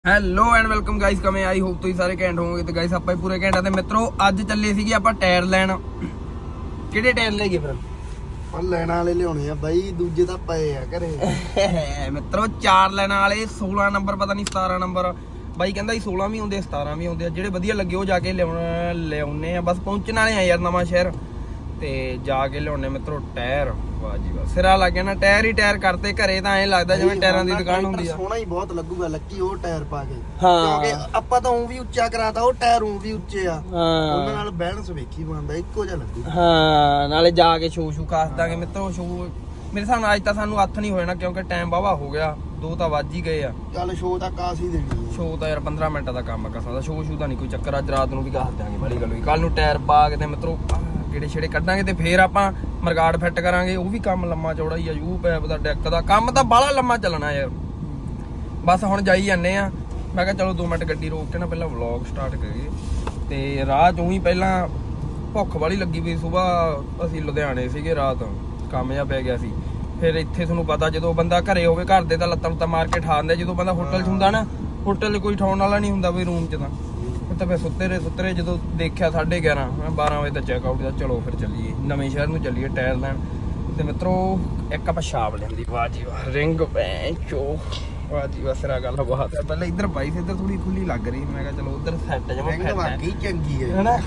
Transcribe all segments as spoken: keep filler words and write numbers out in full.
Hello and welcome guys, ਕਮੇ I hope ਤੁਸੀਂ ਸਾਰੇ ਘੈਂਟ ਹੋਵੋਗੇ। ਤੇ ਗਾਇਸ ਆਪਾਂ ਪੂਰੇ ਘੈਂਟਾਂ ਤੇ ਮਿੱਤਰੋ ਅੱਜ ਚੱਲੇ ਸੀਗੇ ਆਪਾਂ ਟਾਇਰ ਲੈਣ। ਕਿਹੜੇ ਟਾਇਰ ਲੈ ਗਏ ਫਿਰ? ਪਰ ਲੈਣ ਵਾਲੇ ਲਿਆਉਣੇ ਆ ਬਾਈ, ਦੂਜੇ ਤਾਂ ਪਏ ਆ ਘਰੇ ਮਿੱਤਰੋ ਚਾਰ ਲੈਣ ਵਾਲੇ, ਸੋਲਾਂ ਨੰਬਰ ਪਤਾ ਨਹੀਂ ਸਤਾਰਾਂ ਨੰਬਰ ਬਾਈ ਕਹਿੰਦਾ ਸੀ ਸੋਲਾਂ ਵੀ ਆਉਂਦੇ ਸਤਾਰਾਂ ਵੀ ਆਉਂਦੇ ਆ। ਜਿਹੜੇ ਵਧੀਆ ਲੱਗੇ ਉਹ ਜਾ ਕੇ ਲਿਆਉਣ ਲਿਆਉਣੇ ਆ। ਬਸ ਪਹੁੰਚਣ ਵਾਲੇ ਆ ਯਾਰ ਨਵਾਂ ਸ਼ਹਿਰ, ਤੇ ਜਾ ਕੇ ਲਿਆਉਣੇ ਮਿੱਤਰੋ ਟਾਇਰ। ਵਾਹ ਜੀ ਵਾਹ, ਸਿਰਾ ਲੱਗ ਗਿਆ ਨਾ। ਟਾਇਰ ਹੀ ਟਾਇਰ ਕਰਤੇ ਘਰੇ ਤਾਂ ਐਂ ਲੱਗਦਾ ਜਿਵੇਂ ਟਾਇਰਾਂ ਦੀ ਦੁਕਾਨ ਹੁੰਦੀ ਆ। ਸੋਹਣਾ ਹੀ ਬਹੁਤ ਲੱਗੂਗਾ ਲੱਕੀ ਉਹ ਟਾਇਰ ਪਾ ਕੇ, ਹਾਂ ਕਿਉਂਕਿ ਆਪਾਂ ਤਾਂ ਉਹ ਵੀ ਉੱਚਾ ਕਰਾਤਾ, ਉਹ ਟਾਇਰ ਉਹ ਵੀ ਉੱਚੇ ਆ, ਉਹਨਾਂ ਨਾਲ ਬੈਲੈਂਸ ਵੇਖੀ ਬਣਦਾ ਇੱਕੋ ਜਿਹਾ ਲੱਗੂ। ਹਾਂ ਨਾਲੇ ਜਾ ਕੇ ਸ਼ੋ ਸ਼ੂ ਕਾਸ ਦਾਂਗੇ ਮਿੱਤਰੋ। ਸ਼ੋ ਮੇਰੇ ਹਿਸਾਬ ਨਾਲ ਅੱਜ ਤਾਂ ਸਾਨੂੰ ਹੱਥ ਨਹੀਂ ਹੋ ਜਾਣਾ, ਕਿਉਂਕਿ ਟਾਈਮ ਵਾਹਵਾ ਹੋ ਗਿਆ, ਦੋ ਤਾਂ ਵੱਜ ਹੀ ਗਏ ਆ। ਚੱਲ ਸ਼ੋ ਤਾਂ ਕਾਸ ਹੀ ਦੇਣੀ, ਸ਼ੋ ਤਾਂ ਯਾਰ ਪੰਦਰਾਂ ਮਿੰਟਾਂ ਦਾ ਕੰਮ ਆ ਕਸਾਂ ਦਾ। ਸ਼ੋ ਸ਼ੂ ਦਾ ਨਹੀਂ ਕੋਈ ਚੱਕਰ, ਅੱਜ ਰਾਤ ਨੂੰ ਵੀ ਕਾਸ ਦਿਆਂਗੇ। ਬੜੀ ਗੱਲ ਹੋਈ, ਕੱਲ ਨੂੰ ਟਾਇਰ ਪਾ ਕੇ ਤੇ ਮਿੱਤਰੋ ਕਿਹੜੇ ਛੇੜੇ ਕੱਢਾਂਗੇ ਤੇ ਫੇਰ ਆਪਾਂ ਮਰਗਾੜ ਫਿੱਟ ਕਰਾਂਗੇ। ਉਹ ਵੀ ਕੰਮ ਲੰਮਾ ਚੌੜਾ ਹੀ ਆ, ਯੂ ਪੈਪ ਦਾ ਡੈਕ ਦਾ ਕੰਮ ਤਾਂ ਬਾਹਲਾ ਲੰਮਾ ਚੱਲਣਾ ਯਾਰ। ਬਸ ਹੁਣ ਜਾਈ ਜਾਂਦੇ ਆ। ਮੈਂ ਕਿਹਾ ਚਲੋ ਦੋ ਮਿੰਟ ਗੱਡੀ ਰੋਕ ਕੇ ਨਾ ਪਹਿਲਾਂ ਵਲੌਗ ਸਟਾਰਟ ਕਰੀਏ। ਤੇ ਰਾਹ ਚੋਂ ਹੀ ਪਹਿਲਾਂ ਭੁੱਖ ਵਾਲੀ ਲੱਗੀ ਪਈ। ਸੁਬਾਹ ਅਸੀਂ ਲੁਧਿਆਣੇ ਸੀਗੇ, ਰਾਤ ਕੰਮ ਜਿਹਾ ਪੈ ਗਿਆ ਸੀ। ਫਿਰ ਇੱਥੇ ਤੁਹਾਨੂੰ ਪਤਾ ਜਦੋਂ ਬੰਦਾ ਘਰੇ ਹੋਵੇ, ਘਰ ਦੇ ਤਾਂ ਲੱਤਾਂ ਲੁੱਤਾਂ ਮਾਰ ਕੇ ਠਾ ਦਿੰਦੇ। ਜਦੋਂ ਬੰਦਾ ਹੋਟਲ 'ਚ ਹੁੰਦਾ ਨਾ, ਹੋਟਲ 'ਚ ਕੋਈ ਠਾਉਣ ਵਾਲਾ ਨਹੀਂ ਹੁੰਦਾ ਵੀ ਰੂਮ 'ਚ ਤਾਂ ਤਾਂ ਫਿਰ ਸੁੱਤੇ ਰਹੇ ਸੁੱਤੇ ਰਹੇ। ਜਦੋਂ ਦੇਖਿਆ ਸਾਢੇ ਗਿਆਰਾਂ ਬਾਰਾਂ ਵਜੇ ਦਾ ਚੈੱਕ ਆਊਟ ਦਾ, ਚਲੋ ਫਿਰ ਚੱਲੀਏ ਨਵੇਂ ਸ਼ਹਿਰ ਨੂੰ ਚੱਲੀਏ ਟਾਇਰ ਲੈਣ। ਤੇ ਮਿੱਤਰੋ ਇੱਕ ਆਪਾਂ ਛਾਪ ਲੈਂਦੀ। ਵਾਹ ਜੀ ਵਾਹ, ਰਿੰਗ ਪੈਂਚੋ, ਵਾਹ ਜੀ ਵਾਹ, ਸਿਰਾ ਗੱਲ ਬਾਤ ਹੈ। ਪਹਿਲਾਂ ਇੱਧਰ ਬਾਈ ਇੱਧਰ ਥੋੜੀ ਖੁੱਲੀ ਲੱਗ ਰਹੀ, ਮੈਂ ਕਿਹਾ ਚਲੋ ਉੱਧਰ ਸੈੱਟ ਜਮਾ ਰਿੰਗ ਵਾਕਈ ਚੰਗੀ ਹੈ ਹਨਾ।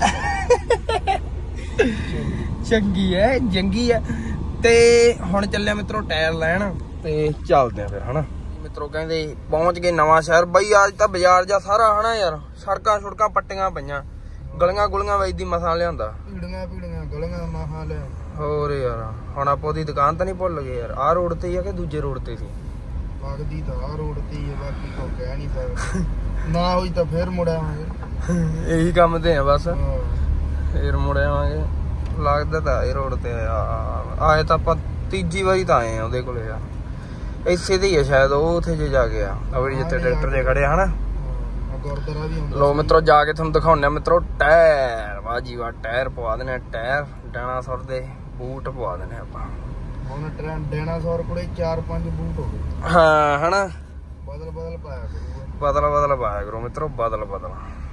ਚੰਗੀ ਹੈ, ਜੰਗੀ ਹੈ। ਤੇ ਹੁਣ ਚੱਲਿਆ ਮਿੱਤਰੋ ਟਾਇਰ ਲੈਣ ਤੇ ਚੱਲਦੇ ਆ ਫਿਰ ਹਨਾ। ਮਿੱਤਰੋ ਕਹਿੰਦੇ ਪਹੁੰਚ ਗਏ ਨਵਾਂ ਸ਼ਹਿਰ। ਬਈ ਅੱਜ ਤਾਂ ਬਾਜ਼ਾਰ ਜਾ ਸਾਰਾ ਹਨਾ ਯਾਰ, ਸੜਕਾਂ ਸੜਕਾਂ ਪੱਟੀਆਂ ਪਈਆਂ, ਗਲੀਆਂ ਗੁਲੀਆਂ ਵੇਚਦੀ ਮਸਾਂ ਲਿਆਂਦਾ। ਪੀੜੀਆਂ ਪੀੜੀਆਂ ਗਲੀਆਂ ਮਹਾ ਲੈ। ਹੋਰ ਯਾਰ ਹੁਣ ਆਪਾਂ ਉਹਦੀ ਦੁਕਾਨ ਤਾਂ ਨਹੀਂ ਭੁੱਲ ਗਏ ਯਾਰ। ਆਹ ਰੋਡ ਤੇ ਹੀ ਆ ਕਿ ਦੂਜੇ ਰੋਡ ਤੇ ਸੀ? ਪਗਦੀ ਤਾਂ ਆਹ ਰੋਡ ਤੇ ਹੀ ਆ, ਬਾਕੀ ਕੋ ਕਹਿ ਨਹੀਂ ਸਕਦੇ। ਨਾ ਹੋਈ ਤਾਂ ਫੇਰ ਮੁੜ ਆਵਾਂਗੇ, ਇਹੀ ਕੰਮ ਤੇ ਆ ਬਸ। ਫੇਰ ਮੁੜ ਆਵਾਂਗੇ, ਲੱਗਦਾ ਤਾਂ ਇਹ ਰੋਡ ਤੇ ਆਏ ਤਾਂ ਆਪਾਂ ਤੀਜੀ ਵਾਰੀ ਤਾਂ ਆਏ ਆ ਉਹਦੇ ਕੋਲੇ ਯਾਰ। ਇਸੇ ਤੇ ਹੀ ਆ ਸ਼ਾਇਦ, ਉਹ ਉੱਥੇ ਜੇ ਜਾ ਕੇ ਆ ਅਵੜੀ ਜਿੱਥੇ ਟਰੈਕਟਰ ਜੇ ਖੜੇ ਹਨਾ। ਗੁਰਦੁਆਰਾ ਵੀ ਹੁੰਦਾ। ਲੋ ਮਿੱਤਰੋ ਜਾ ਕੇ ਤੁਹਾਨੂੰ ਦਿਖਾਉਂਦੇ ਆ ਮਿੱਤਰੋ ਟਾਇਰ। ਵਾਹ ਜੀ ਵਾਹ, ਟਾਇਰ ਪਵਾ ਦੇਣੇ। ਟਾਇਰ ਡਾਇਨਾਸੌਰ ਦੇ ਬੂਟ ਪਵਾ ਦੇਣੇ ਆਪਾਂ ਹੁਣ। ਟ੍ਰੈਂਡ ਡਾਇਨਾਸੌਰ ਕੋਲੇ ਚਾਰ ਪੰਜ ਬੂਟ ਹੋ ਗਏ। ਹਾਂ ਹਨਾ, ਬਦਲ ਬਦਲ ਪਾਇਆ ਕਰੂਗਾ। ਬਦਲ ਬਦਲ ਪਾਇਆ ਕਰੋ ਮਿੱਤਰੋ, ਬਦਲ ਬਦਲ।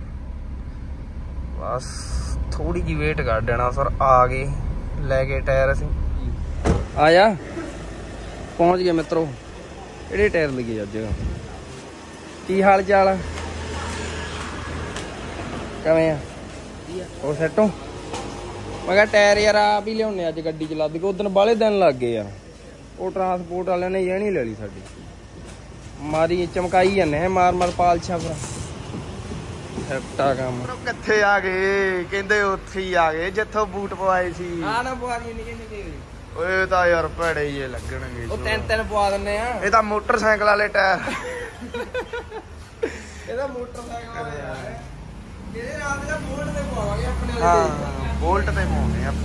ਬਸ ਥੋੜੀ ਜਿਹੀ ਵੇਟ ਕਰ, ਡਾਇਨਾਸੌਰ ਆ ਗਏ ਲੈ ਕੇ ਟਾਇਰ। ਅਸੀਂ ਆ ਜਾ ਪਹੁੰਚ ਗਏ ਮਿੱਤਰੋ। ਕਿਹੜੇ ਟਾਇਰ ਲੱਗੇ ਅੱਜ? ਕੀ ਹਾਲ ਚਾਲ ਆ? ਕਿਵੇਂ ਆ? ਉਹ ਸੈਟੋਂ ਮੈਂ ਕਿਹਾ ਟਾਇਰ ਯਾਰ ਆਪ ਹੀ ਲਿਆਉਣੇ ਅੱਜ ਗੱਡੀ ਚ ਲੱਦ ਕੇ। ਉਦੋਂ ਬਾਹਲੇ ਦਿਨ ਲੱਗ ਗਏ ਯਾਰ, ਉਹ ਟਰਾਂਸਪੋਰਟ ਵਾਲਿਆਂ ਨੇ ਇਹ ਨਹੀਂ ਲੈ ਲਈ ਸਾਡੀ। ਮਾਰੀ ਚਮਕਾਈ ਜਾਂਦੇ ਮਾਰ ਮਾਰ ਪਾਲਸ਼ਾਂ ਪਰ ਸੈਟਾ ਕੰਮ। ਕਿੱਥੇ ਆ ਗਏ? ਕਹਿੰਦੇ ਉੱਥੇ ਹੀ ਆ ਗਏ ਜਿੱਥੋਂ ਬੂਟ ਪਵਾਏ ਸੀ। ਆ ਨਾ ਪਵਾ ਦੀ ਨਹੀਂ ਕਹਿੰਦੇ। ਓਏ ਤਾਂ ਯਾਰ ਭੜੇ ਜੇ ਲੱਗਣਗੇ। ਉਹ ਤਿੰਨ ਤਿੰਨ ਪਵਾ ਦਿੰਦੇ ਆ। ਇਹ ਤਾਂ ਮੋਟਰਸਾਈਕਲ ਵਾਲੇ ਟਾਇਰ। ਇਹਦਾ ਮੋਟਰਸਾਈਕਲ ਵਾਲਾ ਹੈ। ਇਹਦੇ ਨਾਲ ਦਾ ਬੋਲਟ ਤੇ ਪਵਾਵਾਂਗੇ ਆਪਣੇ ਵਾਲੇ। ਹਾਂ ਬੋਲਟ ਤੇ ਪਾਉਣੇ ਆਪਾਂ।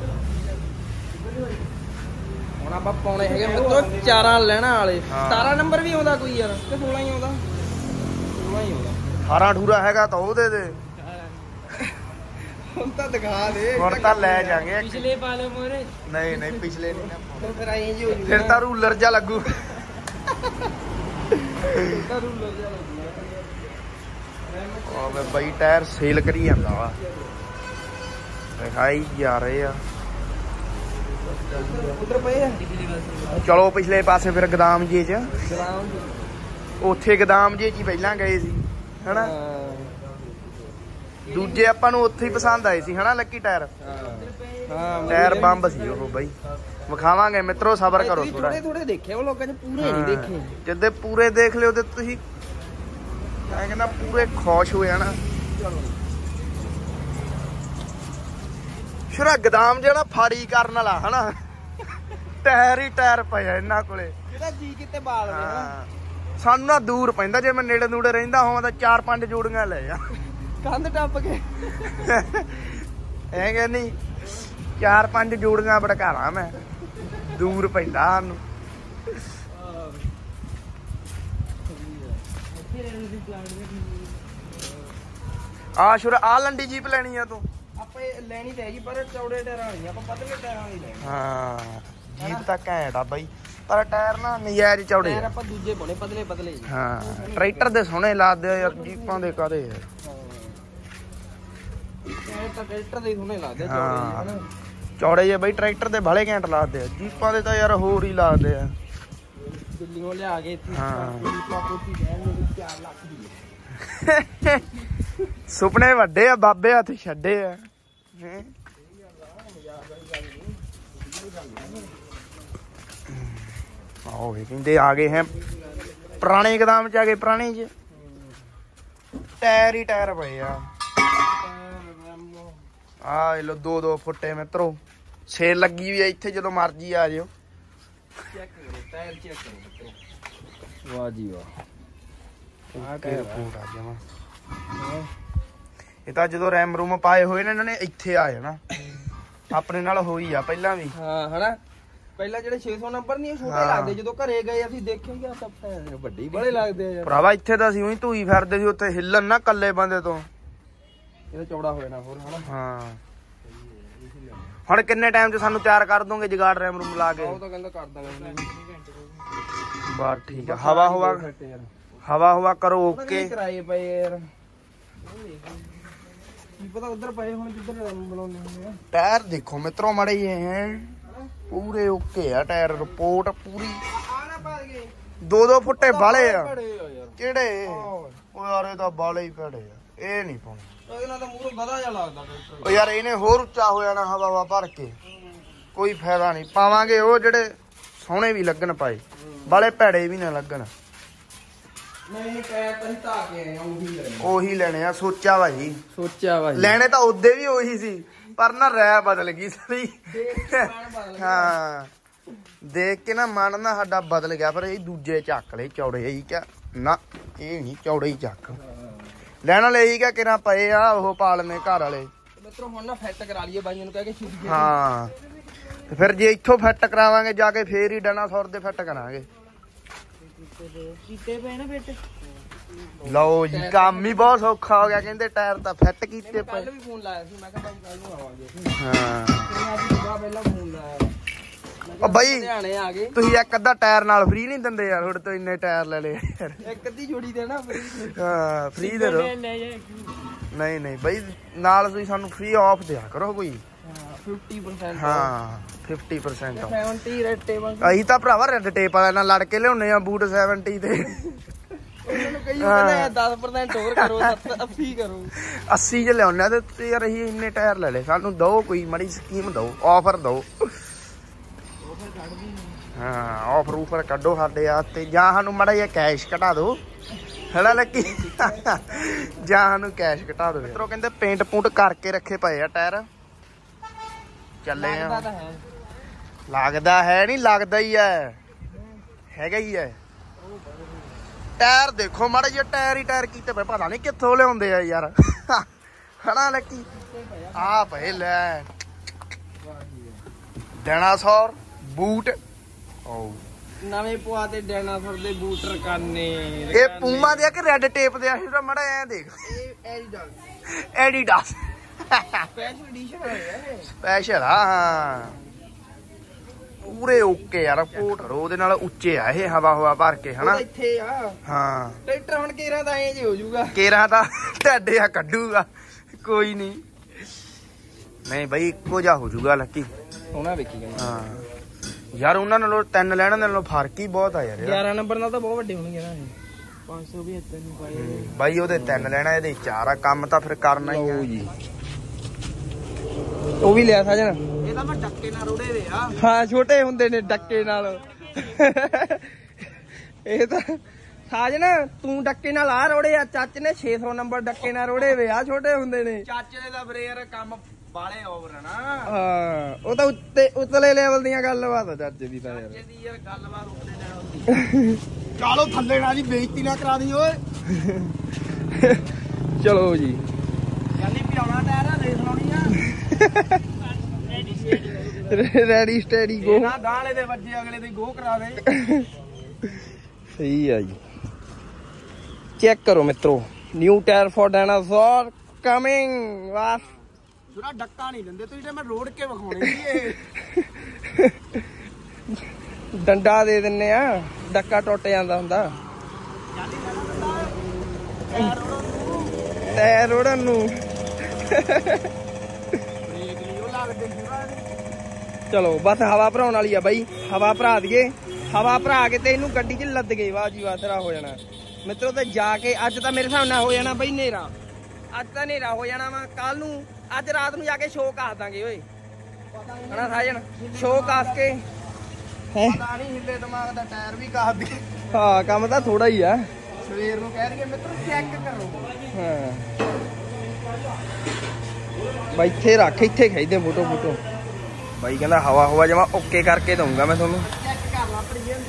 ਹੁਣ ਆਪਾਂ ਪਾਉਣੇ ਹੈਗੇ ਮਿੱਤਰੋ ਚਾਰਾਂ ਲੈਣਾ ਵਾਲੇ। ਸਤਾਰਾਂ ਨੰਬਰ ਵੀ ਆਉਂਦਾ ਕੋਈ ਯਾਰ ਕਿ ਸੋਲਾਂ ਹੀ ਆਉਂਦਾ? ਸੋਲਾਂ ਹੀ ਆਉਂਦਾ। ਅਠਾਰਾਂ ਠੂਰਾ ਹੈਗਾ ਤਾਂ ਉਹ ਦੇ ਦੇ। ਹੁਣ ਤਾਂ ਦਿਖਾ ਦੇ। ਹੁਣ ਤਾਂ ਲੈ ਜਾਗੇ। ਪਿਛਲੇ ਪਾ ਲਓ ਮੋਰੇ। ਨਹੀਂ ਨਹੀਂ ਪਿਛਲੇ ਨਹੀਂ ਨਾ। ਫਿਰ ਆਈ ਜੀ ਹੋ ਜੂ। ਫਿਰ ਤਾਂ ਰੂਲਰ ਜਾ ਲੱਗੂ। ਤਾਂ ਰੂਲਰ ਜਾ ਲੱਗੂ। ਉਹ ਮੈਂ ਬਾਈ ਟਾਇਰ ਸੇਲ ਕਰੀ ਜਾਂਦਾ ਵਾ, ਦਿਖਾਈ ਜਾ ਰਹੇ ਆ। ਉਧਰ ਪਏ ਆ। ਚਲੋ ਪਿਛਲੇ ਪਾਸੇ ਫਿਰ ਗਦਾਮ ਜੇ ਚ, ਉੱਥੇ ਗਦਾਮ ਜੇ ਚ ਹੀ ਪਹਿਲਾਂ ਗਏ ਸੀ ਹਨਾ। ਦੂਜੇ ਆਪਾਂ ਨੂੰ ਉੱਥੇ ਹੀ ਪਸੰਦ ਆਏ ਸੀ ਹਨਾ ਲੱਕੀ ਟਾਇਰ। ਹਾਂ ਟਾਇਰ ਬੰਬ ਸੀ ਉਹ ਬਾਈ। ਵਿਖਾਵਾਂਗੇ ਮਿੱਤਰੋ, ਸਬਰ ਕਰੋ ਥੋੜਾ। ਥੋੜੇ ਥੋੜੇ ਦੇਖੇ ਉਹ ਲੋਕਾਂ ਨੇ, ਪੂਰੇ ਨਹੀਂ ਦੇਖੇ। ਜਿੱਦੇ ਪੂਰੇ ਦੇਖ ਲਿਓ ਤੇ ਤੁਸੀਂ ਮੈਂ ਕਹਿੰਦਾ ਪੂਰੇ ਖੁਸ਼ ਹੋ ਜਾਣਾ। ਸ਼ੁਰਾ ਗਦਾਮ ਜਿਹੜਾ ਫਾੜੀ ਕਰਨ ਵਾਲਾ ਹਨਾ, ਟਾਇਰ ਹੀ ਟਾਇਰ ਪਿਆ ਇਹਨਾਂ ਕੋਲੇ। ਜਿਹਦਾ ਜੀ ਕਿਤੇ ਬਾਲ ਦੇ ਹਨਾ। ਸਾਨੂੰ ਨਾ ਦੂਰ ਪੈਂਦਾ, ਜੇ ਮੈਂ ਨੇੜੇ ਨੂੜੇ ਰਹਿੰਦਾ ਹੋਵਾਂ ਤਾਂ ਚਾਰ ਪੰਜ ਜੋੜੀਆਂ ਲੈ ਜਾ ਕੰਧ ਟੱਪ ਕੇ। ਐ ਕਿ ਨਹੀਂ, ਚਾਰ ਪੰਜ ਜੋੜੀਆਂ ਭੜਕਾਵਾਂ ਮੈਂ, ਦੂਰ ਪੈਂਦਾ ਸਾਨੂੰ। ਆ ਸ਼ੁਰ ਆ ਲੰਡੀ ਜੀਪ ਲੈਣੀ ਆ ਤੂੰ? ਆਪਾਂ ਲੈਣੀ ਤਾਂ ਹੈਗੀ ਪਰ ਚੌੜੇ ਟਾਇਰਾਂ ਵਾਲੀ, ਆਪਾਂ ਪਤਲੇ ਟਾਇਰਾਂ ਵਾਲੀ ਲੈਣੀ। ਹਾਂ ਜੀਪ ਤਾਂ ਘੈਂਟ ਆ ਬਾਈ। ਪਰ ਟਾਇਰ ਨਾ ਨਜਾਇਜ਼ ਚੌੜੇ ਟਾਇਰ ਆਪਾਂ ਦੂਜੇ ਪਾਉਣੇ ਪਤਲੇ ਪਤਲੇ। ਹਾਂ ਟਰੈਕਟਰ ਦੇ ਸੋਹਣੇ ਲਾਦੇ ਆ ਯਾਰ, ਜੀਪਾਂ ਦੇ ਕਾਦੇ ਯਾਰ। ਟਾਇਰ ਤਾਂ ਟਰੈਕਟਰ ਦੇ ਸੋਹਣੇ ਲੱਗਦੇ ਹਾਂ ਚੌੜੇ ਚੌੜੇ ਜੇ ਬਈ ਟਰੈਕਟਰ ਦੇ ਬਾਲੇ ਘੈਂਟ ਲਾਦੇ ਆ, ਜੀਪਾਂ ਦੇ ਤਾਂ ਯਾਰ ਹੋਰ ਹੀ ਲਾਦੇ ਆ। ਦਿੱਲੀੋਂ ਲਿਆ ਕੇ ਇੱਥੇ ਹਾਂ ਕੋਠੀ ਦੇ ਚਾਰ ਲੱਖ ਦੀ। ਸੁਪਨੇ ਵੱਡੇ ਆ, ਬਾਬੇ ਹੱਥ ਛੱਡੇ ਆ। ਆਓ ਇਹ ਕਹਿੰਦੇ ਆ ਗਏ ਹੈ ਪੁਰਾਣੇ ਗਦਾਮ ਚ, ਆ ਗਏ ਪੁਰਾਣੇ ਚ ਟਾਇਰ ਹੀ ਟਾਇਰ ਪਏ ਆ। ਆ ਲੋ ਦੋ ਦੋ ਫੁੱਟੇ ਮਿੱਤਰੋ, ਸੇਲ ਲੱਗੀ ਵੀ ਆ ਇੱਥੇ, ਜਦੋਂ ਮਰਜੀ ਆ ਜਿਓ। ਚੈੱਕ ਕਰੋ ਟਾਇਰ, ਚੈੱਕ ਕਰੋ ਮਿੱਤਰੋ। ਵਾਹ ਜੀ ਵਾਹ, ਆ ਟਾਇਰ ਫੂਟ ਆ ਜਾਵਾ। ਇਹ ਤਾਂ ਜਦੋਂ ਰੈਮ ਰੂਮ ਪਾਏ ਹੋਏ ਨੇ ਇਹਨਾਂ ਨੇ ਇੱਥੇ ਆ ਜਾਣਾ। ਆਪਣੇ ਨਾਲ ਹੋਈ ਆ ਪਹਿਲਾਂ ਵੀ। ਹਾਂ ਹਨਾ, ਪਹਿਲਾਂ ਜਿਹੜੇ ਛੇ ਸੌ ਨੰਬਰ ਨਹੀਂ ਛੋਟੇ ਲੱਗਦੇ, ਜਦੋਂ ਘਰੇ ਗਏ ਅਸੀਂ ਦੇਖੇ ਗਿਆ ਤਾਂ ਵੱਡੇ ਬੜੇ ਲੱਗਦੇ ਆ ਯਾਰ। ਭਰਾਵਾ ਇੱਥੇ ਤਾਂ ਅਸੀਂ ਉਹੀ ਧੂਈ ਫਿਰਦੇ ਸੀ, ਉੱਥੇ ਹਿੱਲਣ ਨਾ ਕੱਲੇ ਬੰਦੇ ਤੋਂ। ਇਹ ਚੌੜਾ ਹੋ ਜਾਣਾ ਹੋਰ ਹਨਾ। ਹਾਂ ਹੁਣ ਕਿੰਨੇ ਟਾਈਮ ਚ ਸਾਨੂੰ ਤਿਆਰ ਕਰ ਦੋਗੇ ਜਗਾੜ ਰੈਮ ਰੂਮ ਲਾ ਕੇ? ਉਹ ਤਾਂ ਕਹਿੰਦਾ ਕਰ ਦਾਂਗੇ ਬਸ ਠੀਕ ਆ। ਹਵਾ ਹਵਾ ਹਵਾ ਹਵਾ ਕਰੋ ਓਕੇ। ਕਰਾਏ ਪਏ ਯਾਰ, ਕੀ ਪਤਾ ਉਧਰ ਪਏ ਹੁਣ ਜਿੱਧਰ ਬਣਾਉਣੇ ਹੁੰਦੇ ਆ। ਟਾਇਰ ਦੇਖੋ ਮਿੱਤਰੋ ਮੜੇ ਜੇ ਹੈ ਪੂਰੇ ਓਕੇ ਆ ਟਾਇਰ, ਰਿਪੋਰਟ ਪੂਰੀ। ਦੋ ਦੋ ਫੁੱਟੇ ਬਾਲੇ ਆ ਕਿਹੜੇ? ਉਹ ਯਾਰ ਇਹ ਤਾਂ ਬਾਲੇ ਹੀ ਭੜੇ ਆ, ਇਹ ਨਹੀਂ ਪਾਉਣੇ। ਇਹਨਾਂ ਦਾ ਮੂਹਰੋਂ ਗਧਾ ਜਿਹਾ ਲੱਗਦਾ। ਉਹ ਯਾਰ ਇਹਨੇ ਹੋਰ ਉੱਚਾ ਹੋ ਜਾਣਾ ਹਵਾ ਹਵਾ ਭਰ ਕੇ, ਕੋਈ ਫਾਇਦਾ ਨਹੀਂ। ਪਾਵਾਂਗੇ ਉਹ ਜਿਹੜੇ ਸੋਹਣੇ ਵੀ ਲੱਗਣ ਪਾਏ, ਬਾਲੇ ਭੈੜੇ ਵੀ ਨਾ ਲੱਗਣ। ਨਹੀਂ ਟਾਇਰ ਤਾਂ ਢਾ ਕੇ ਆਏ, ਉਹੀ ਲੈਣੇ ਉਹੀ ਲੈਣੇ ਆ। ਸੋਚਿਆ ਭਾਜੀ, ਸੋਚਿਆ ਭਾਜੀ ਲੈਣੇ ਤਾਂ ਉਹਦੇ ਵੀ ਉਹੀ ਸੀ, ਪਰ ਨਾ ਰਹਿ ਬਦਲ ਗਈ ਸਾਰੀ। ਹਾਂ ਦੇਖ ਕੇ ਨਾ ਮਨ ਨਾ ਸਾਡਾ ਬਦਲ ਗਿਆ, ਪਰ ਇਹ ਦੂਜੇ ਚੱਕ ਲਏ ਚੌੜੇ ਹੀ ਕਿਆ ਨਾ, ਇਹ ਨਹੀਂ ਚੌੜੇ ਹੀ ਚੱਕ ਲੈਣ ਵਾਲੇ ਹੀ ਕਿਆ ਕਿਰਾਂ ਪਏ ਆ ਉਹ ਪਾਲਨੇ ਘਰ ਵਾਲੇ। ਮਿੱਤਰੋ ਹੁਣ ਨਾ ਫਿੱਟ ਕਰਾ ਲਈਏ ਬਾਈਆਂ ਨੂੰ ਕਹਿ ਕੇ ਛੇਤੀ। ਹਾਂ ਤੇ ਫਿਰ ਜੇ ਇੱਥੋਂ ਫਿੱਟ ਕਰਾਵਾਂਗੇ ਜਾ ਕੇ ਫੇਰ ਹੀ ਡਾਇਨਾਸੌਰ ਦੇ ਫਿੱਟ ਕਰਾਂਗੇ। ਕੀਤੇ ਪਏ ਨਾ ਫਿੱਟ। ਲਓ ਜੀ ਕੰਮ ਹੀ ਬਹੁਤ ਸੌਖਾ ਹੋ ਗਿਆ, ਕਹਿੰਦੇ ਟਾਇਰ ਤਾਂ ਫਿੱਟ ਕੀਤੇ ਪਏ। ਕੱਲ ਵੀ ਫੋਨ ਲਾਇਆ ਸੀ, ਮੈਂ ਕਿਹਾ ਬਾਈ ਕੱਲ ਨੂੰ ਆਵਾਂਗੇ। ਹਾਂ ਅੱਜ ਸੁਬਾ ਪਹਿਲਾਂ ਫੋਨ ਲਾਇਆ, ਉਹ ਬਾਈ ਲੁਧਿਆਣੇ ਆ ਗਏ। ਤੁਸੀਂ ਇੱਕ ਅੱਧਾ ਟਾਇਰ ਨਾਲ ਫ੍ਰੀ ਨਹੀਂ ਦਿੰਦੇ ਯਾਰ? ਤੁਹਾਡੇ ਤੋਂ ਇੰਨੇ ਟਾਇਰ ਲੈ ਲਏ ਯਾਰ। ਇੱਕ ਅੱਧੀ ਜੋੜੀ ਦੇਣਾ ਫ੍ਰੀ। ਹਾਂ ਫ੍ਰੀ ਦੇ ਦੋ। ਨਹੀਂ ਨਹੀਂ ਬਾਈ ਨਾਲ ਤੁਸੀਂ ਸਾਨੂੰ ਫ੍ਰੀ ਆਫ ਦਿਆ ਕਰੋ ਕੋਈ। Fifty percent. ਹਾਂ fifty percent seventy red tape. ਅਸੀਂ ਤਾਂ ਭਰਾਵਾ ਰੈਡ ਟੇਪ ਵਾਲਿਆਂ ਨਾਲ ਲੜ ਕੇ ਲਿਆਉਣੇ ਆ ਬੂਟ ਸੈਵਨਟੀ ਤੇ। ਉਹਨਾਂ ਨੂੰ ਕਹੀਏ ਕਹਿੰਦੇ ਦਸ ਪਰਸੈਂਟ ਹੋਰ ਕਰੋ, ਅੱਸੀ ਕਰੋ। ਅੱਸੀ ਚ ਲਿਆਉਣੇ ਆ ਤੇ ਯਾਰ ਅਸੀਂ ਇੰਨੇ ਟਾਇਰ ਲੈ ਲਏ, ਸਾਨੂੰ ਦੋ ਕੋਈ ਮਾੜੀ ਸਕੀਮ ਦੋ, ਆਫਰ ਦੋ। ਹਾਂ ਆਫਰ ਉਫਰ ਕੱਢੋ ਸਾਡੇ ਆ ਤੇ, ਜਾਂ ਸਾਨੂੰ ਮਾੜਾ ਜਿਹਾ ਕੈਸ਼ ਘਟਾ ਦੋ ਹੈਨਾ ਲੱਕੀ, ਜਾਂ ਸਾਨੂੰ ਕੈਸ਼ ਘਟਾ ਦੋ। ਮਿੱਤਰੋ ਕਹਿੰਦੇ ਪੇਂਟ ਪੂੰਟ ਕਰਕੇ ਰੱਖੇ ਪਏ ਆ ਟਾਇਰ। ਚੱਲੇ ਆ, ਲੱਗਦਾ ਹੈ ਨਹੀਂ ਲੱਗਦਾ ਹੀ ਹੈ, ਹੈਗਾ ਹੀ ਹੈ। ਟਾਇਰ ਦੇਖੋ ਮਾੜਾ ਜਿਹਾ ਟਾਇਰ ਹੀ ਟਾਇਰ ਕੀਤੇ ਪਏ, ਪਤਾ ਨਹੀਂ ਕਿੱਥੋਂ ਲਿਆਉਂਦੇ ਆ ਯਾਰ ਹਨਾ ਲੱਕੀ। ਆ ਪਏ ਲੈ ਡਾਇਨਾਸੌਰ ਬੂਟ। ਓ ਨਵੇਂ ਪਵਾ ਤੇ ਡਾਇਨਾਸੌਰ ਦੇ ਬੂਟ ਰਕਾਨੇ। ਇਹ ਪੂਮਾ ਦੇ ਆ ਕਿ ਰੈਡ ਟੇਪ ਦੇ ਆ? ਇਹਦਾ ਮਾੜਾ ਐ ਦੇਖ, ਇਹ ਐਡੀਡਾਸ। ਐਡੀਡਾਸ ਸਪੈਸ਼ਲ ਐਡੀਸ਼ਨ ਹੈ, ਸਪੈਸ਼ਲ ਆ। ਹਾਂ ਪੂਰੇ ਓਕੇ ਯਾਰ, ਕੋਟ ਉਹਦੇ ਨਾਲ ਉੱਚੇ ਆ ਇਹ, ਹਵਾ ਹਵਾ ਭਰ ਕੇ ਹਨਾ। ਇੱਥੇ ਆ ਹਾਂ ਟਰੈਕਟਰ ਹੁਣ ਕੇਰਾਂ ਦਾ ਐਂ ਜੇ ਹੋ ਜਾਊਗਾ, ਕੇਰਾਂ ਤਾਂ ਢੱਡੇ ਆ ਕੱਢੂਗਾ, ਕੋਈ ਨਹੀਂ। ਨਹੀਂ ਬਾਈ ਇੱਕੋ ਜਿਹਾ ਹੋ ਜਾਊਗਾ ਲੱਕੀ। ਉਹਨਾਂ ਵੇਖੀ ਗਏ। ਹਾਂ ਯਾਰ ਉਹਨਾਂ ਨਾਲੋਂ ਤਿੰਨ ਲੈਣ ਨਾਲੋਂ ਫਰਕ ਹੀ ਬਹੁਤ ਆ ਯਾਰ। ਗਿਆਰਾਂ ਨੰਬਰ ਨਾਲ ਤਾਂ ਬਹੁਤ ਵੱਡੇ ਹੋਣਗੇ ਨਾ ਇਹ। ਪੰਜ ਸੌ ਵੀ ਇੱਥੇ ਨਹੀਂ ਪਾਏ ਬਾਈ, ਉਹਦੇ ਤਿੰਨ ਲੈਣਾ ਇਹਦੇ ਚਾਰ ਆ, ਕੰਮ ਤਾਂ ਫਿਰ ਕਰਨਾ ਹੀ ਆ ਜੀ। ਉਹ ਵੀ ਲਿਆ ਸਾਜਨ, ਇਹ ਤਾਂ ਮੈਂ ਡੱਕੇ ਨਾਲ ਰੋੜੇ ਵੇ ਆ। ਹਾਂ ਛੋਟੇ ਹੁੰਦੇ ਨੇ ਡੱਕੇ ਨਾਲ। ਇਹ ਤਾਂ ਸਾਜਨ ਤੂੰ ਡੱਕੇ ਨਾਲ ਆ ਰੋੜੇ ਆ, ਚਾਚੇ ਨੇ ਛੇ ਸੌ ਨੰਬਰ ਡੱਕੇ ਨਾਲ ਰੋੜੇ ਵੇ ਆ, ਛੋਟੇ ਹੁੰਦੇ ਨੇ। ਚਾਚੇ ਦੇ ਤਾਂ ਵੀਰੇ ਯਾਰ ਕੰਮ ਬਾਲੇ ਓਵਰ ਨਾ। ਹਾਂ ਉਹ ਤਾਂ ਉੱਤੇ ਉਤਲੇ ਲੈਵਲ ਦੀਆਂ ਗੱਲਬਾਤ ਆ ਚਾਚੇ ਦੀ ਤਾਂ ਯਾਰ। ਚਾਚੇ ਦੀ ਯਾਰ ਗੱਲਬਾਤ ਉੱਤੇ ਲੈਵਲ ਦੀ। ਚਲੋ ਥੱਲੇ ਨਾ ਜੀ, ਬੇਇੱਜ਼ਤੀ ਨਾ ਕਰਾ ਦੀ ਓਏ। ਚਲੋ ਜੀ ਜਾਨੀ ਪਿਆਉਣਾ ਟਾਇਰ ਆ, ਰੇਸ ਲਾਉਣੀ ਆ। ਰੈਡੀ ਸਟੈਡੀ ਗੋ ਨਾ ਗਾਲੇ ਦੇ ਵੱਜੇ ਅਗਲੇ ਦੇ ਗੋ ਕਰਾ ਦੇ। ਸਹੀ ਆ ਜੀ। ਚੈੱਕ ਕਰੋ ਮਿੱਤਰੋ, new tyre for dinosaur coming. ਵਾਹ ਥੋੜਾ ਡੱਕਾ ਨਹੀਂ ਦਿੰਦੇ ਤੁਸੀਂ, ਤੇ ਮੈਂ ਰੋੜ ਕੇ ਵਿਖਾਉਣੇ ਸੀ ਇਹ। ਡੰਡਾ ਦੇ ਦਿੰਨੇ ਆ, ਡੱਕਾ ਟੁੱਟ ਜਾਂਦਾ ਹੁੰਦਾ। ਟਾਇਰ ਰੋੜਨ ਨੂੰ ਚਲੋ ਬਸ ਹਵਾ ਭਰਾਉਣ ਵਾਲੀ ਆ ਬਾਈ, ਹਵਾ ਭਰਾ ਦਈਏ। ਹਵਾ ਭਰਾ ਕੇ ਤੇ ਇਹਨੂੰ ਗੱਡੀ 'ਚ ਲੱਦ ਗਏ। ਵਾਹ ਜੀ ਵਾਹ, ਤੇਰਾ ਹੋ ਜਾਣਾ ਮਿੱਤਰੋ। ਤੇ ਜਾ ਕੇ ਅੱਜ ਤਾਂ ਮੇਰੇ ਹਿਸਾਬ ਨਾਲ ਹੋ ਜਾਣਾ ਬਈ ਹਨੇਰਾ, ਅੱਜ ਤਾਂ ਹਨੇਰਾ ਹੋ ਜਾਣਾ ਵਾ। ਕੱਲ ਨੂੰ ਅੱਜ ਰਾਤ ਨੂੰ ਜਾ ਕੇ ਸ਼ੋਅ ਕਾਸ ਦਾਂਗੇ ਓਏ, ਹਨਾ ਸਾਜਣ? ਸ਼ੋਅ ਕਾਸ ਕੇ ਪਤਾ ਨਹੀਂ ਹਿੱਲੇ ਦਿਮਾਗ ਦਾ ਟਾਇਰ ਵੀ ਕਾਸ ਦੇ। ਹਾਂ ਕੰਮ ਤਾਂ ਥੋੜਾ ਹੀ ਆ। ਸਵੇਰ ਨੂੰ ਕਹਿ ਦਈਏ ਮਿੱਤਰੋ ਚੈੱਕ ਕਰੋ। ਹਾਂ ਬਾਈ ਇੱਥੇ ਰੱਖ, ਇੱਥੇ ਖਿੱਚਦੇ ਫੋਟੋ ਫੋਟੋ। ਬਾਈ ਕਹਿੰਦਾ ਹਵਾ ਹਵਾ ਜਮਾ ਓਕੇ ਕਰਕੇ ਦਊਂਗਾ ਮੈਂ ਤੁਹਾਨੂੰ। ਚੈੱਕ ਕਰ ਲਾ ਪੜੀ ਜਾਂਦੀ।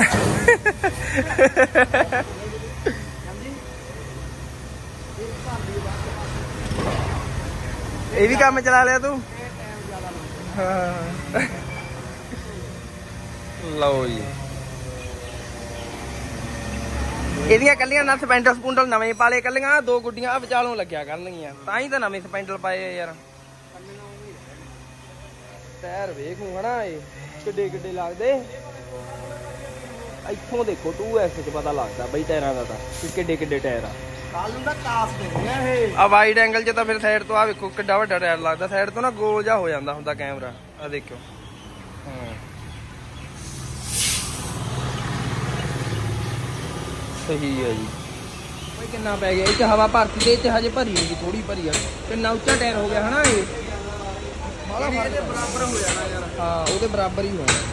ਇਹ ਵੀ ਕੰਮ ਚਲਾ ਲਿਆ ਤੂੰ? ਹਾਂ ਲਓ ਜੀ, ਇਹਦੀਆਂ ਕੱਲੀਆਂ ਨਾਲ ਸਪੈਂਡਲ ਸਪੂੰਡਲ ਨਵੇਂ ਪਾਲੇ, ਕੱਲੀਆਂ ਦੋ ਗੁੱਡੀਆਂ ਵਿਚਾਲੋਂ ਲੱਗਿਆ ਕਰਨਗੀਆਂ, ਤਾਂ ਹੀ ਤਾਂ ਨਵੇਂ ਸਪੈਂਡਲ ਪਾਏ ਆ ਯਾਰ। ਟਾਇਰ ਵੇਖੂ ਹਨਾ ਇਹ ਕਿੱਡੇ ਕਿੱਡੇ ਲੱਗਦੇ। ਇੱਥੋਂ ਦੇਖੋ ਟੂ ਐਸ ਚ ਪਤਾ ਲੱਗਦਾ ਬਈ ਟਾਇਰਾਂ ਦਾ ਤਾਂ ਕਿੱਡੇ ਕਿੱਡੇ ਟਾਇਰ ਆ। ਕੱਲ ਨੂੰ ਤਾਂ ਕਾਸ ਦੇਣੇ ਆ ਇਹ। ਆ ਵਾਈਡ ਐਂਗਲ 'ਚ ਤਾਂ ਫਿਰ ਸਾਈਡ ਤੋਂ ਆ ਵੇਖੋ ਕਿੱਡਾ ਵੱਡਾ ਟਾਇਰ ਲੱਗਦਾ। ਸਾਈਡ ਤੋਂ ਨਾ ਗੋਲ ਜਿਹਾ ਹੋ ਜਾਂਦਾ ਹੁੰਦਾ ਕੈਮਰਾ, ਆ ਦੇਖਿਓ। ਹਾਂ ਸਹੀ ਹੈ ਜੀ। ਬਈ ਕਿੰਨਾ ਪੈ ਗਿਆ ਇਹ 'ਚ ਹਵਾ ਭਰਤੀ, ਇਹ 'ਚ ਹਜੇ ਭਰੀ ਨਹੀਂ, ਥੋੜੀ ਭਰੀ ਆ। ਕਿੰਨਾ ਉੱਚਾ ਟਾਇਰ ਹੋ ਗਿਆ ਹਨਾ ਇਹ, ਬਾਲਾ ਇਹਦੇ ਬਰਾਬਰ ਹੋ ਜਾਣਾ ਯਾਰ। ਹਾਂ ਉਹਦੇ ਬਰਾਬਰ ਹੀ ਹੋਣਾ।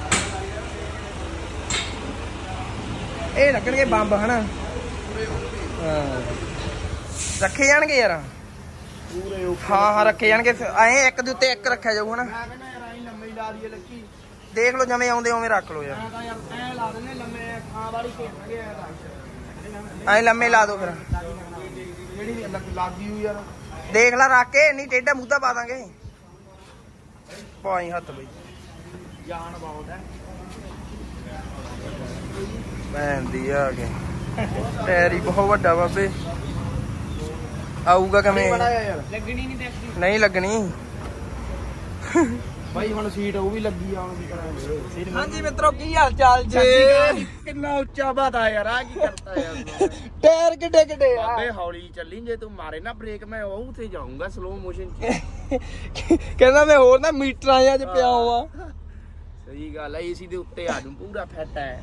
ਇਹ ਲੱਗਣਗੇ ਬੰਬ ਹਨਾ। ਹਾਂ ਰੱਖੇ ਜਾਣਗੇ ਯਾਰ ਪੂਰੇ। ਹਾਂ ਹਾਂ ਰੱਖੇ ਜਾਣਗੇ ਐਂ, ਇੱਕ ਦੇ ਉੱਤੇ ਇੱਕ ਰੱਖਿਆ ਜਾਊ ਹਨਾ। ਮੈਂ ਕਹਿੰਦਾ ਯਾਰ ਐਂ ਲੰਮੇ ਲਾ ਦਈਏ ਲੱਕੀ। ਦੇਖ ਲਓ ਜਿਵੇਂ ਆਉਂਦੇ ਉਵੇਂ ਰੱਖ ਲਓ ਯਾਰ। ਮੈਂ ਤਾਂ ਯਾਰ ਐਂ ਲਾ ਦਿੰਦੇ ਲੰਮੇ ਥਾਂ ਵਾਲੀ ਘੇਰਾਂਗੇ ਐਂ ਤਾਂ। ਐਂ ਲੰਮੇ ਲਾ ਦੋ ਫਿਰ। ਜਿਹੜੀ ਲੱਗੀ ਹੋਈ ਯਾਰ ਦੇਖ ਲੈ ਰੱਖ ਕੇ, ਨਹੀਂ ਟੇਢਾ ਮੂਧਾ ਪਾ ਦਾਂਗੇ। ਪਾਈ ਹੱਥ ਬਈ, ਜਾਨ ਬਹੁਤ ਹੈ। ਭੈਣ ਦੀ ਆ ਕੇ ਟਾਇਰ ਹੀ ਬਹੁਤ ਵੱਡਾ ਬਾਬੇ। ਆਊਗਾ ਕਿਵੇਂ? ਲੱਗਣੀ ਨਹੀਂ ਦੇਖਦੀ। ਨਹੀਂ ਲੱਗਣੀ ਬਾਈ ਹੁਣ ਸੀਟ ਉਹ ਵੀ ਲੱਗੀ ਆ, ਹੁਣ ਕੀ ਕਰਾਂਗੇ। ਹਾਂਜੀ ਮਿੱਤਰੋ ਕੀ ਹਾਲ ਚਾਲ ਜੀ? ਕਿੰਨਾ ਉੱਚਾ ਬਾਤਾ ਯਾਰ, ਆ ਕੀ ਕਰਤਾ ਯਾਰ। ਟਾਇਰ ਕਿੱਡੇ ਕਿੱਡੇ ਆ ਬਾਬੇ ਹੌਲੀ ਚੱਲੀ, ਜੇ ਤੂੰ ਮਾਰੇ ਨਾ ਬ੍ਰੇਕ ਮੈਂ ਉਹ ਉੱਥੇ ਜਾਊਂਗਾ ਸਲੋ ਮੋਸ਼ਨ ਚ। ਕਹਿੰਦਾ ਮੈਂ ਹੋਰ ਨਾ ਮੀਟਰਾਂ ਜਾਂ ਚ ਪਿਆ ਹੋਵਾਂ। ਸਹੀ ਗੱਲ ਹੈ, ਏਸੀ ਦੇ ਉੱਤੇ ਆ ਜੂ ਪੂਰਾ ਫਿੱਟ ਹੈ।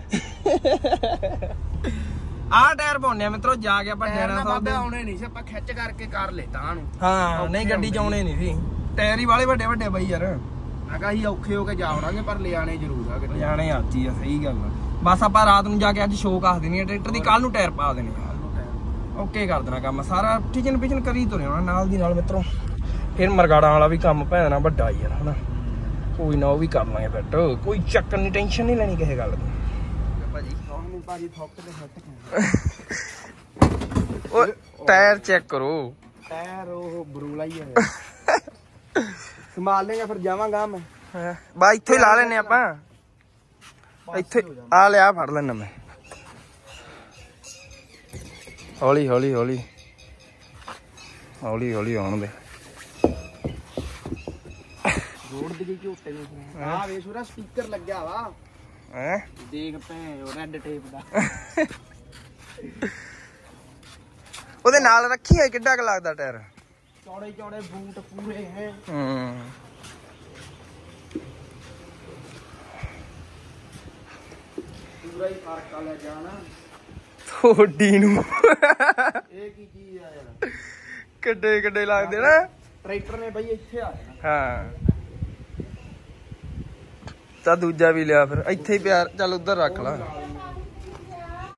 ਆਹ ਟਾਇਰ ਪਾਉਣੇ ਆ ਮਿੱਤਰੋ, ਜਾ ਕੇ ਆਪਾਂ ਟਾਇਰ ਡੈਣਾ ਨਾ ਸਾਹਿਬ ਬਾਬੇ ਦੇ। ਆਉਣੇ ਨਹੀਂ ਸੀ, ਆਪਾਂ ਖਿੱਚ ਕਰਕੇ ਕਰ ਲੈਤਾ ਨੂੰ। ਹਾਂ ਨਹੀਂ ਗੱਡੀ ਚ ਆਉਣੇ ਨਹੀਂ ਸੀ, ਟਾਇਰ ਹੀ ਵਾਲੇ ਵੱਡੇ ਵੱਡੇ ਬਾਈ ਯਾਰ। ਮੈਂ ਕਿਹਾ ਅਸੀਂ ਔਖੇ ਹੋ ਕੇ ਜਾਵੜਾਂਗੇ ਪਰ ਲਿਆਣੇ ਜ਼ਰੂਰ ਆ ਕਿਤੇ। ਜਾਣੇ ਆਤੀ ਆ, ਸਹੀ ਗੱਲ ਆ। ਬਸ ਆਪਾਂ ਰਾਤ ਨੂੰ ਜਾ ਕੇ ਅੱਜ ਸ਼ੋਅ ਕਾਸ ਦੇਣੀ ਆ ਟਰੈਕਟਰ ਦੀ, ਕੱਲ ਨੂੰ ਟਾਇਰ ਪਾ ਦੇਣੇ ਆ। ਓਕੇ ਕਰ ਦੇਣਾ ਕੰਮ ਸਾਰਾ, ਟਿਚਨ ਪਿਚਨ ਕਰੀ ਤੁਰੇ ਹੋਣਾ ਨਾਲ ਦੀ ਨਾਲ ਮਿੱਤਰੋ। ਫਿਰ ਮਰਗਾੜਾਂ ਵਾਲਾ ਵੀ ਕੰਮ ਭੈਣਾ ਵੱਡਾ ਯਾਰ ਹਨਾ, ਕੋਈ ਨਾ ਉਹ ਵੀ ਕਰ ਲਾਂਗੇ ਫਿੱਟ, ਕੋਈ ਚੱਕਰ ਨਹੀਂ, ਟੈਨਸ਼ਨ ਨਹੀਂ ਲੈਣੀ ਕਿਸੇ ਗੱਲ ਦੀ। ਭਾਜੀ ਨਹੀਂ ਭਾਜੀ ਥੋਕ ਤੇ ਹੱਟ ਉਹ ਟਾਇਰ ਚੈੱਕ ਕਰੋ, ਟਾਇਰ ਉਹ ਬਰੂਲਾ ਹੀ ਹੈ। ਸੰਭਾਲ ਲੇਗਾ ਫਿਰ ਜਾਵਾਂਗਾ ਮੈਂ। ਬਾ ਇੱਥੇ ਹੀ ਲਾ ਲੈਨੇ ਆਪਾਂ, ਇੱਥੇ ਆ ਲਿਆ ਫੜ ਲੈਣਾ ਮੈਂ। ਹੌਲੀ ਹੌਲੀ ਹੌਲੀ ਹੌਲੀ ਹੌਲੀ ਆਉਣ ਦੇ। ਰੋਡ ਦੇ ਕੀ ਝੋਟੇ ਨੂੰ ਆ ਵੇ ਸੂਰਾ ਸਪੀਕਰ ਲੱਗਿਆ ਵਾ ਹੈ, ਦੇਖ ਭੈਣ ਉਹ ਰੈੱਡ ਟੇਪ ਦਾ। ਉਹਦੇ ਨਾਲ ਰੱਖੀ ਹੈ, ਕਿੱਡਾ ਕੁ ਲੱਗਦਾ ਟਾਇਰ। ਚੌੜੇ ਚੌੜੇ ਬੂਟ ਪੂਰੇ ਹੈ। ਹੂੰ ਪੂਰਾ ਹੀ ਫਰਕ ਆ ਲੈ ਜਾਣਾ ਥੋੜੀ ਨੂੰ। ਇਹ ਕੀ ਚੀਜ਼ ਆ ਯਾਰ, ਕਿੱਡੇ ਕਿੱਡੇ ਲੱਗਦੇ ਨਾ। ਟਰੈਕਟਰ ਨੇ ਬਈ ਇੱਥੇ ਆ ਜਾਣਾ। ਹਾਂ ਤਾਂ ਦੂਜਾ ਵੀ ਲਿਆ ਫਿਰ, ਇੱਥੇ ਹੀ ਪਿਆ, ਚੱਲ ਉੱਧਰ ਰੱਖ ਲਾ।